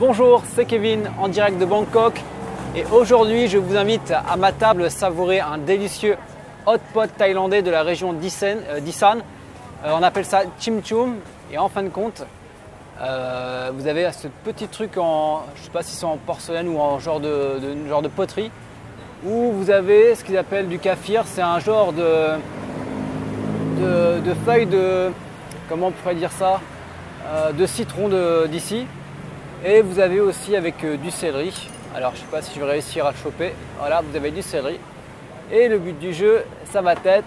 Bonjour, c'est Kevin en direct de Bangkok et aujourd'hui je vous invite à ma table savourer un délicieux hot pot thaïlandais de la région d'Isan. On appelle ça Chim Chum et en fin de compte vous avez ce petit truc en, je ne sais pas si c'est en porcelaine ou en genre de poterie où vous avez ce qu'ils appellent du kaffir. C'est un genre de feuilles de, comment on pourrait dire ça, de citron d'ici. Et vous avez aussi avec du céleri. Alors je ne sais pas si je vais réussir à le choper. Voilà, vous avez du céleri. Et le but du jeu, ça va être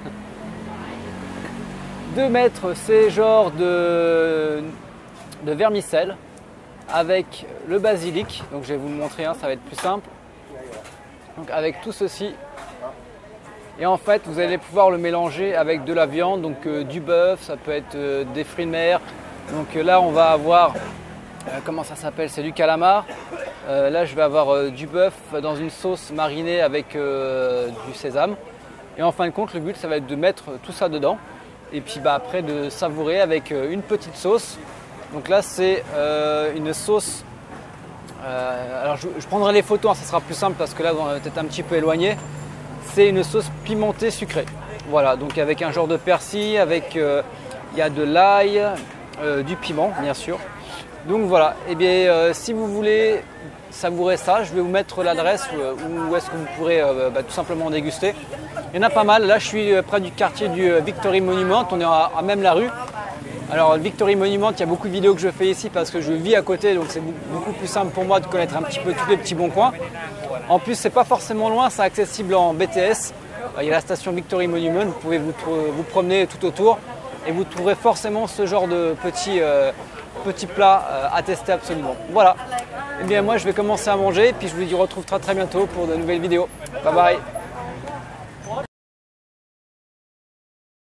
de mettre ces genres de vermicelle avec le basilic. Donc je vais vous le montrer, ça va être plus simple. Donc avec tout ceci. Et en fait, vous allez pouvoir le mélanger avec de la viande, donc du bœuf, ça peut être des fruits de mer. Donc là, on va avoir comment ça s'appelle? C'est du calamar. Là, je vais avoir du bœuf dans une sauce marinée avec du sésame. Et en fin de compte, le but, ça va être de mettre tout ça dedans. Et puis après, de savourer avec une petite sauce. Donc là, c'est une sauce. Alors, je prendrai les photos, ça sera plus simple parce que là, on est peut-être un petit peu éloigné. C'est une sauce pimentée sucrée. Voilà, donc avec un genre de persil, avec il y a de l'ail, du piment, bien sûr. Donc voilà, et bien si vous voulez savourer ça, je vais vous mettre l'adresse où est-ce que vous pourrez tout simplement déguster. Il y en a pas mal, là je suis près du quartier du Victory Monument, on est à même la rue. Alors Victory Monument, il y a beaucoup de vidéos que je fais ici parce que je vis à côté, donc c'est beaucoup plus simple pour moi de connaître un petit peu tous les petits bons coins. En plus, c'est pas forcément loin, c'est accessible en BTS. Il y a la station Victory Monument, vous pouvez vous promener tout autour et vous trouverez forcément ce genre de petits plats à tester absolument. Voilà. Et bien moi je vais commencer à manger et puis je vous retrouve très bientôt pour de nouvelles vidéos. Bye bye.